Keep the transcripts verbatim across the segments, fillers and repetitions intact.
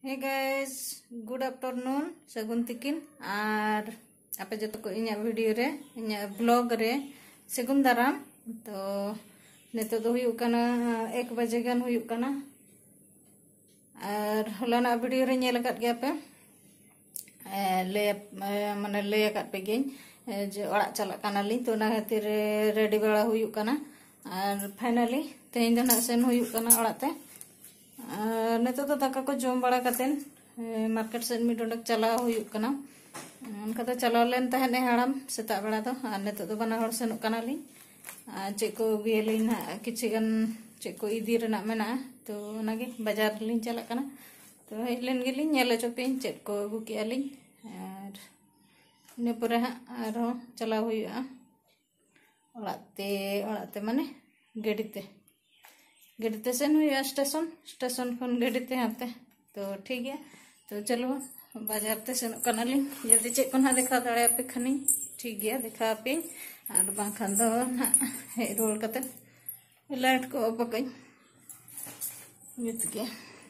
Hey guys good afternoon सगुन तिकिन और आपे जो को इन्या वीडियो रे इन्या ब्लॉग रे सगुन दाराम तो नेतो दो हुयु कना एक बजे गान हुयु कना और हलाना वीडियो रे नेल काट गया पे ले माने ले काट पे गेन जे ओड़ा चला काना ली तो ना खातिर रेडी बड़ा हुयु कना और फाइनली तेन दो ना सेन हुयु कना ओड़ा ते नेतो तो दाका को जम बड़ा कतेन मार्केट से मिड डक चला हुयु कना उनका तो चला लेन तहने हाड़म सेता बेड़ा तो और नेतो तो बना हड़ सेनु कना ली चे को गेली ना किछि गन चे को इदी रेना मेना तो नागे बाजार लिन चला कना तो हेलेन गेली नेले चोपेन चे को अगु के आली और ने पुरा आर चला हुयु ओड़ाते ओड़ाते माने गेडीते गेडीते सेन हुई स्टेशन स्टेशन खन गेडीते हाते तो ठीक है तो चलो बाजार ते सेन कनाली जल्दी चेक को ना देखा दाड़े पे खनी ठीक गया देखा पे और बाखान दो ना हे रोल कते लाइट को पकई जुत के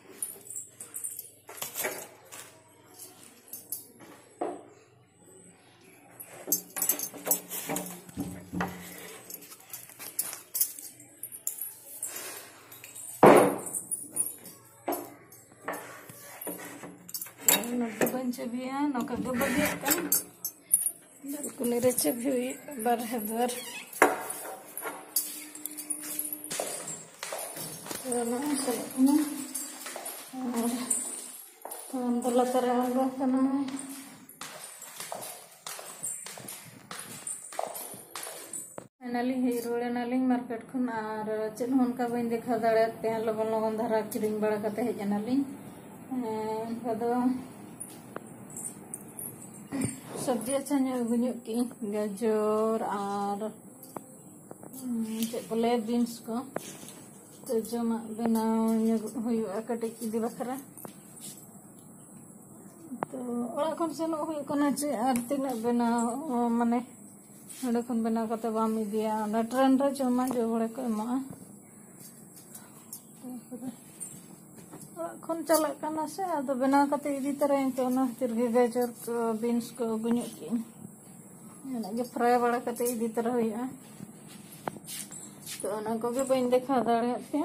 भी है नौका गोबर भी कन बिल्कुल रेचे भी हुई बार है बार तो ना ना और हम बोला तरह आंगा करना है नाली है रोड़े नाली मार्केट खन और चेन होन का बइन देखा दाड़े पे लगन लगन धारा किरिंग बड़ा कते है नाली उनका दो सब्जी अच्छा गुजु की गाजर और चेक बोले बीन्स को तो जमा बनाव हुआ कटिक इदी बखरा तो ओड़ा खन सेन हुआ चे और तीन बनाव माने नोडे खन बनाव कते बाम इदिया ना ट्रेन रे जमा जो बड़े को एमा खन चला करना से तो बना करते इदी तरह तो ना तिरगे गाजर को बीन्स को गुन्यो की ना जो फ्राई बड़ा करते इदी तरह हुआ तो ना को भी बइन देखा दाड़े पे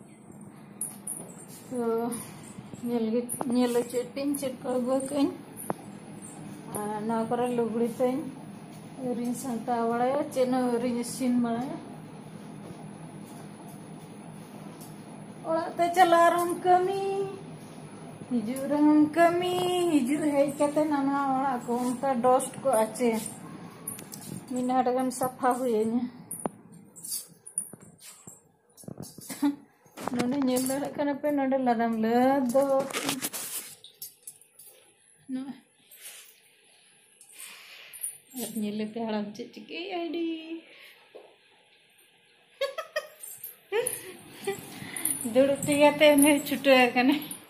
तो नेल गे नेल चेटिन चेट को गकइन ना करे लुगड़ी तेन रिन संता बड़ा चेनो रिन सिन बड़ा ओड़ाते चला रम कमी हिजु रम कमी हिजु हेज कते नाना ओड़ा को उनका डस्ट को आचे मिनाट गन सफा हुए ने नोने नेल दरे कना पे नोडे लदम ले दो नो नेले पे हड़म चे चिके आईडी दुड़ती गाते ने छुटे कने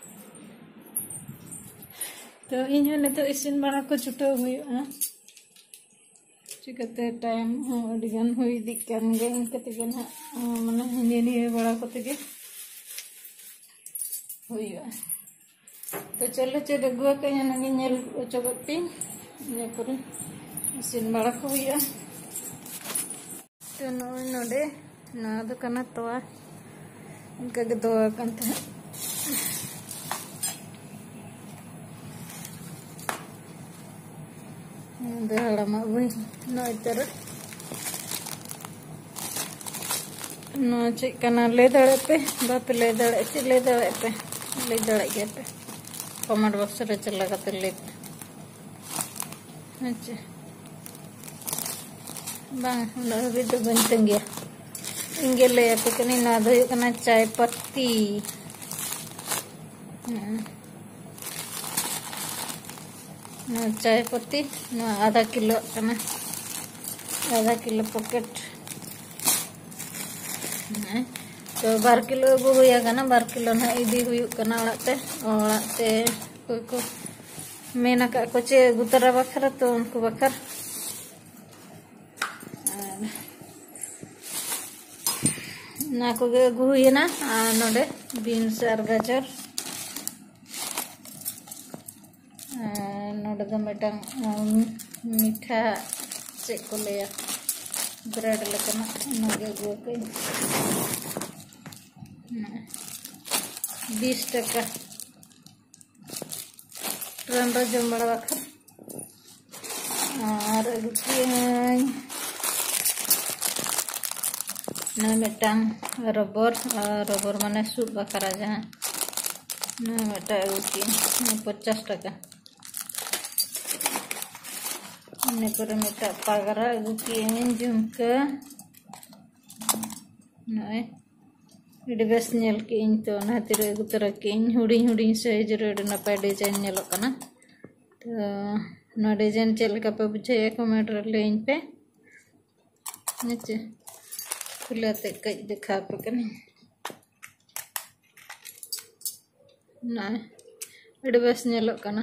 तो इन ने तो इसिन बड़ा को छुटे हुई चिकते टाइम अडिगन हुई दिकन गे इनकते गन माने हिंदी नि बड़ा कोते गे हुई तो चलो चेद गुआ के नगे नेल चगती ने पर इसिन बड़ा को हुई तो नो नोडे ना दो कना तो उनका दो कंत देहड़मा वही नो इतर नो चिकना ले दड़े पे बाप ले दड़े चे ले दड़े पे ले दड़े के पे कमेंट बॉक्स रे चला कते ले अच्छा बांग ना भी तो बनते गया इंगे ले पे कनी ना दो कना चाय पत्ती ना चाय पत्ती ना आधा किलो कना आधा किलो पॉकेट तो बार किलो अगु हुआ कना बार किलो ना इदी हुयु कना ओड़ाते ओड़ाते कोई को मेना का को चे गुतरा बखरा तो उनको बखर ना को अगु हुई ना नोडे बीन्स और गाजर नोडे मेटंग मीठा चेक को लिया ब्रेड लेकना नगे गुके बीस टका ट्रेन रे जम बड़ा बाखर और ना मेटंग रबर रबर माने सूप बाखरा जहाँ ना मेटा गुकी पचास टका ने पर मेटा पागरा गुकी झुमका नय इडी बेस नेल के इन तो ना तिर गुतरा के इन हुडी हुडी साइज रे नपाय डिजाइन नेलो कना तो ना डिजाइन चल का पे बुझे कमेंट रे ले इन पे नीचे खुलाते कई दिखा पे कने ना इडी बेस नेलो कना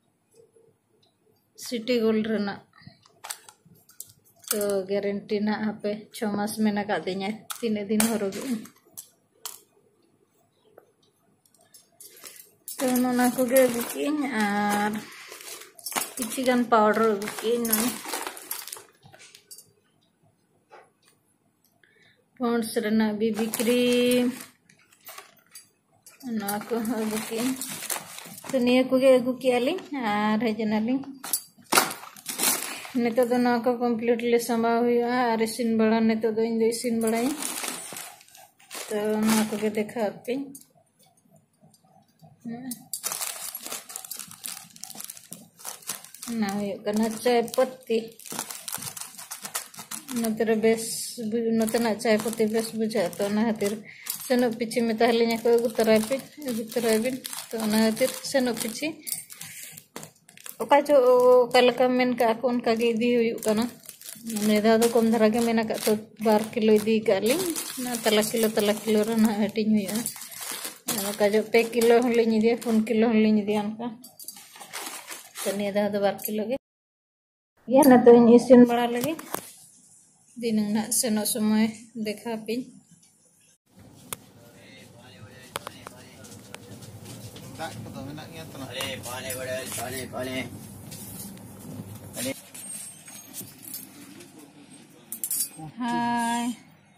सिटी गोल्ड रना तो गारंटी ना पे छह मास में ना का दिया तीन दिन हरोगे तो ना को गे बुकिंग और किसी गन पाउडर बुकिंग ना पॉन्ड्स रना बीबी क्रीम ना को बुकिंग तो निया को गे बुकियाली और हजनाली नितो दो ना को कंप्लीटली संभा हुआ और इसिन बड़ा नितो दो इन दो इसिन बड़ा तो ना को के देखा आपके ना ये करना चाय पत्ती नतर बेस नतना चाय पत्ती बेस बुझा तो ना हतिर सेनो पिछी में ताहले nya को गुतराय पे गुतराय बिन तो ना हतिर सेनो पिछी ओका जो कलका मेन का कोन का गे दी हुई कना मेदा दो कम धरा के मेना का तो बार किलो दी काली ना तला किलो तला किलो रना हटिंग हुई का जो पे किलो हलिनी दिया फोन किलो हलिनी दिया उनका तो मेदा दो बार किलो के या ना तो इसिन बड़ा लगे दिन ना सेनो समय देखा पिन tak betul enaknya tu lah. Boleh, boleh, boleh, boleh, boleh. Boleh. Hai.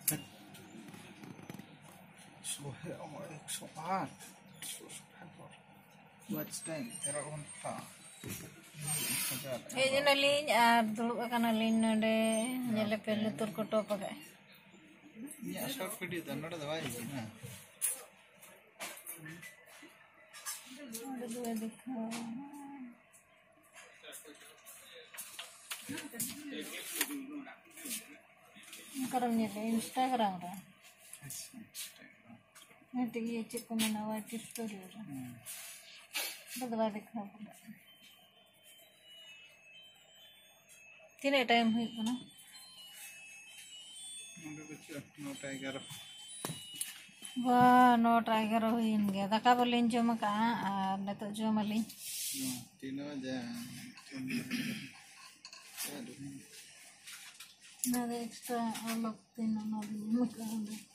Subhanallah. Subhanallah. What's that? Era unta. Eh jana lin ar dulu kana lin nade jale pelu tur ko top pakai. Ini asal video tu nada dah baik na. Dua देखो करने ले Instagram रा net ये check को मैंने white story रा बदला देखा बोला तीन टाइम हुई ना नंबर बच्चा नो टाइगर वाह नो टाइगर हुईन गया दाका बोलिन जो मका ने तो जो मली तीनों जा ना एक्स्ट्रा अलग तीनों ना भी मका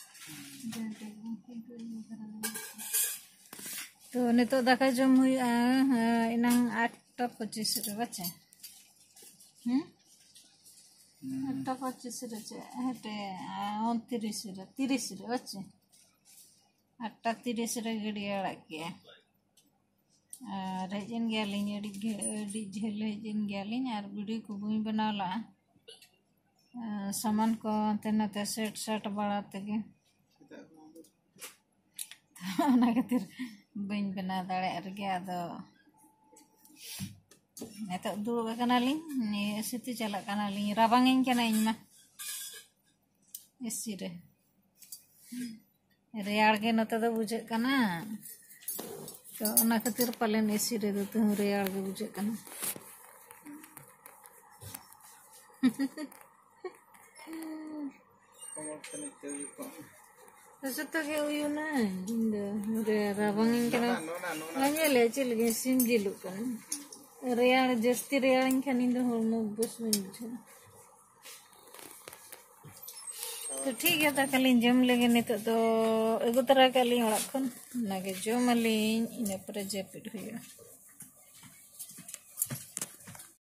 तो ने तो दाका जो हुई इनंग आठ पच्चीस रे बच्चे हम आठ पच्चीस रे हटे उनतीस रे तीस रे बच्चे आठटा तीस रे गड़ी अड़क गया और हजन गयालिंग अड़ी झेल हजन गयालिंग और वीडियो को बुई बनाला सामान को तेनाते सेट सेट बड़ा तगे ना खातिर बन बना दाड़े रगे आदो नेतो दुड़ुब कनालिंग नि सिटी चला कनालिंग राबांगिंग कना इनमा एसी रे रेयाड़ के नते तो बुझे कना तो ना खातिर पालन एसी रे तो रेयाड़ के बुझे कना ऐसे तो क्या हुई ना रे राबांगिंग कना आगे ले चल गए सिम जिलु कना रेयाड़ जस्ती रेयाड़ खानी तो हरमो बस में बुझे तो ठीक है ताकली जम लेगे नहीं तो एगो तरह काली ओड़ा खन नागे जम आली इन पर जेपिट हुई